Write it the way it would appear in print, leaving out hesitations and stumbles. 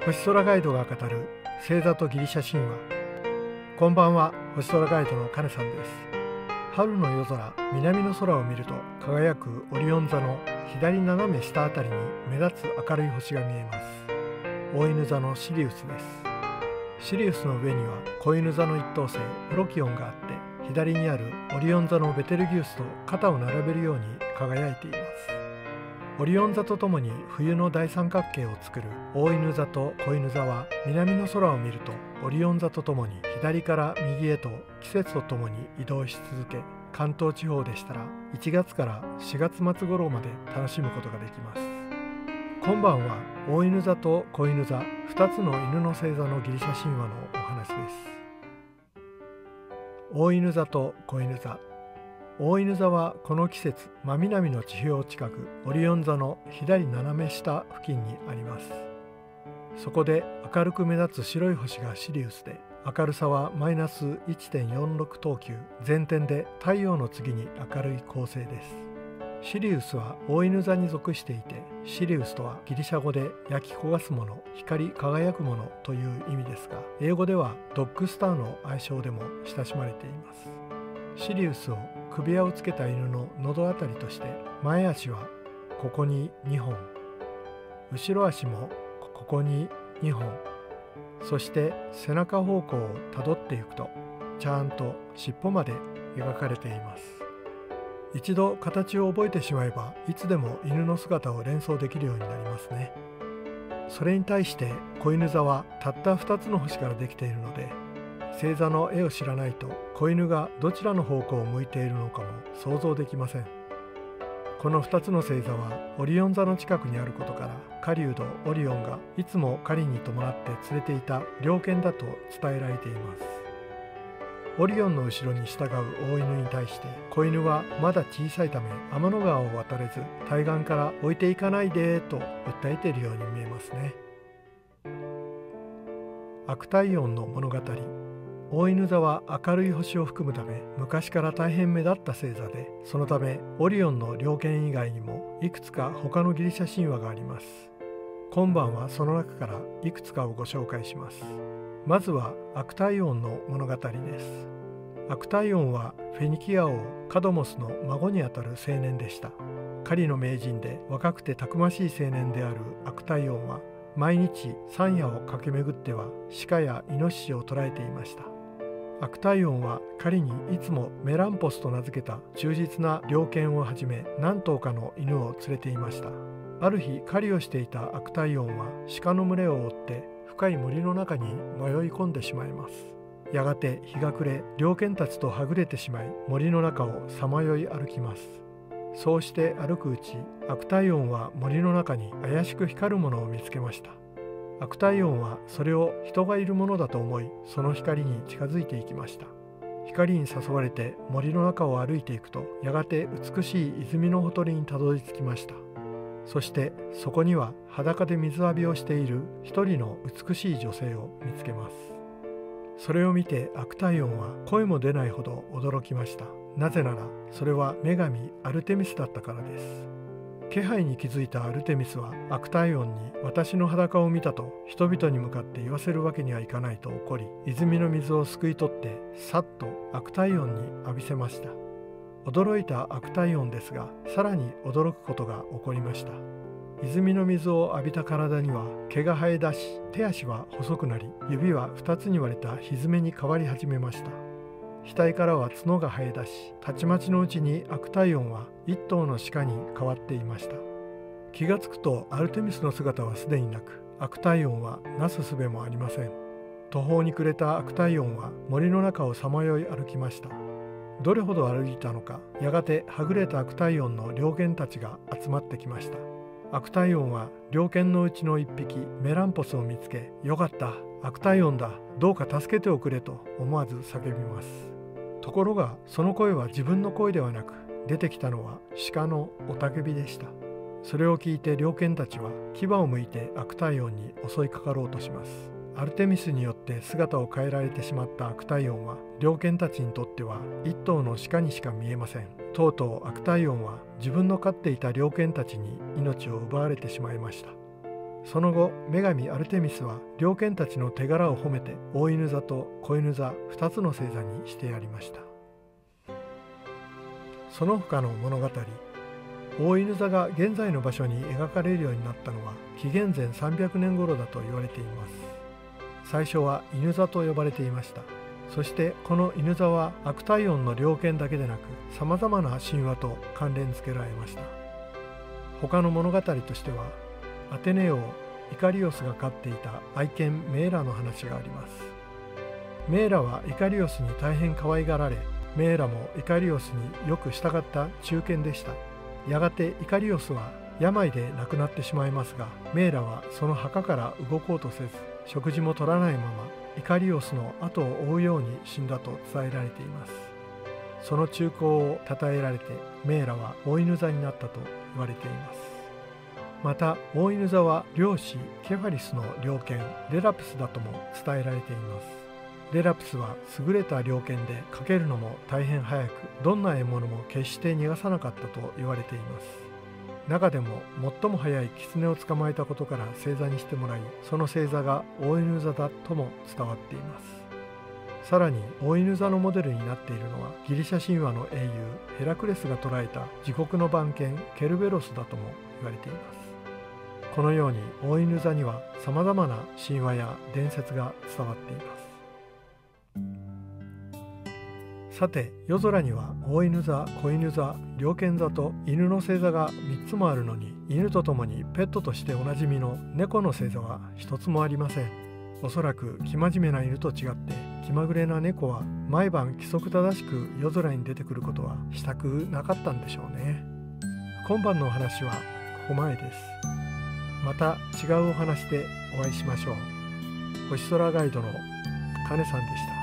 星空ガイドが語る星座とギリシャ神話。こんばんは、星空ガイドのカネさんです。春の夜空、南の空を見ると輝くオリオン座の左斜め下あたりに目立つ明るい星が見えます。大犬座のシリウスです。シリウスの上には子犬座の一等星プロキオンがあって、左にあるオリオン座のベテルギウスと肩を並べるように輝いています。オリオン座とともに冬の大三角形を作る大犬座と子犬座は、南の空を見るとオリオン座とともに左から右へと季節とともに移動し続け、関東地方でしたら1月から4月末頃まで楽しむことができます。今晩は大犬座と子犬座2つの犬の星座のギリシャ神話のお話です。大犬座と子犬座。大犬座はこの季節真南の地表近く、オリオン座の左斜め下付近にあります。そこで明るく目立つ白い星がシリウスで、明るさはマイナス 1.46 等級、全点で太陽の次に明るい恒星です。シリウスは大犬座に属していて、シリウスとはギリシャ語で焼き焦がすもの、光り輝くものという意味ですが、英語ではドッグスターの愛称でも親しまれています。シリウスを首輪をつけた犬の喉あたりとして、前足はここに2本、後ろ足もここに2本、そして背中方向をたどっていくとちゃんと尻尾まで描かれています。一度形を覚えてしまえば、いつでも犬の姿を連想できるようになりますね。それに対して子犬座はたった2つの星からできているので、星座の絵を知らないと子犬がどちらの方向を向いているのかも想像できません。この2つの星座はオリオン座の近くにあることから、狩人オリオンがいつも狩りに伴って連れていた猟犬だと伝えられています。オリオンの後ろに従う大犬に対して、子犬はまだ小さいため天の川を渡れず、対岸から置いていかないでと訴えているように見えますね。悪太陽の物語。大犬座は明るい星を含むため昔から大変目立った星座で、そのためオリオンの猟犬以外にもいくつか他のギリシャ神話があります。今晩はその中からいくつかをご紹介します。まずは悪太陽の物語です。悪太陽はフェニキア王カドモスの孫にあたる青年でした。狩りの名人で若くてたくましい青年である悪太陽は、毎日山野を駆け巡っては鹿やイノシシを捕らえていました。悪太陽は狩りにいつもメランポスと名付けた忠実な猟犬をはじめ何頭かの犬を連れていました。ある日狩りをしていた悪太陽は鹿の群れを追って深い森の中に迷い込んでしまいます。やがて日が暮れ、猟犬たちとはぐれてしまい森の中をさまよい歩きます。そうして歩くうち、悪太陽は森の中に怪しく光るものを見つけました。悪太陽はそれを人がいるものだと思い、その光に近づいていきました。光に誘われて森の中を歩いていくと、やがて美しい泉のほとりにたどり着きました。そしてそこには裸で水浴びをしている一人の美しい女性を見つけます。それを見て悪太陽は声も出ないほど驚きました。なぜならそれは女神アルテミスだったからです。気配に気づいたアルテミスは悪太陽に私の裸を見たと人々に向かって言わせるわけにはいかないと怒り、泉の水をすくい取ってさっと悪太陽に浴びせました。驚いた悪太陽ですが、さらに驚くことが起こりました。泉の水を浴びた体には毛が生え出し、手足は細くなり、指は2つに割れたひづめに変わり始めました。額からは角が生え出し、たちまちのうちに悪太陽は一頭の鹿に変わっていました。気がつくとアルテミスの姿はすでになく、悪太陽はなすすべもありません。途方に暮れた悪太陽は森の中をさまよい歩きました。どれほど歩いたのか、やがてはぐれた悪太陽の猟犬たちが集まってきました。悪太陽は猟犬のうちの一匹メランポスを見つけ、よかった、悪太陽だ、どうか助けておくれと思わず叫びます。ところがその声は自分の声ではなく、出てきたのは鹿の雄たけびでした。それを聞いて猟犬たちは牙を向いて悪太陽に襲いかかろうとします。アルテミスによって姿を変えられてしまった悪太陽は、猟犬たちにとっては一頭の鹿にしか見えません。とうとう悪太陽は自分の飼っていた猟犬たちに命を奪われてしまいました。 その後女神アルテミスは猟犬たちの手柄を褒めて大犬座と小犬座2つの星座にしてやりました。その他の物語、大犬座が現在の場所に描かれるようになったのは紀元前300年頃だと言われています。最初は犬座と呼ばれていました。そしてこの犬座は悪体音の猟犬だけでなくさまざまな神話と関連付けられました。他の物語としてはアテネ王イカリオスが飼っていた愛犬メーラの話があります。メーラはイカリオスに大変可愛がられ、メーラもイカリオスによく従った忠犬でした。やがてイカリオスは病で亡くなってしまいますが、メーラはその墓から動こうとせず、食事も取らないままイカリオスの後を追うように死んだと伝えられています。その忠孝を称えられてメーラは大犬座になったと言われています。また大犬座は猟師ケファリスの猟犬レラプスだとも伝えられています。レラプスは優れた猟犬でかけるのも大変早く、どんな獲物も決して逃がさなかったと言われています。中でも最も早い狐を捕まえたことから星座にしてもらい、その星座が大犬座だとも伝わっています。さらに大犬座のモデルになっているのはギリシャ神話の英雄ヘラクレスが捕らえた自国の番犬ケルベロスだとも言われています。このように大犬座にはさまざまな神話や伝説が伝わっています。さて、夜空には大犬座、小犬座、猟犬座と犬の星座が3つもあるのに、犬とともにペットとしておなじみの猫の星座は1つもありません。おそらく生真面目な犬と違って気まぐれな猫は毎晩規則正しく夜空に出てくることはしたくなかったんでしょうね。今晩のお話はここまでです。また違うお話でお会いしましょう。星空ガイドの金さんでした。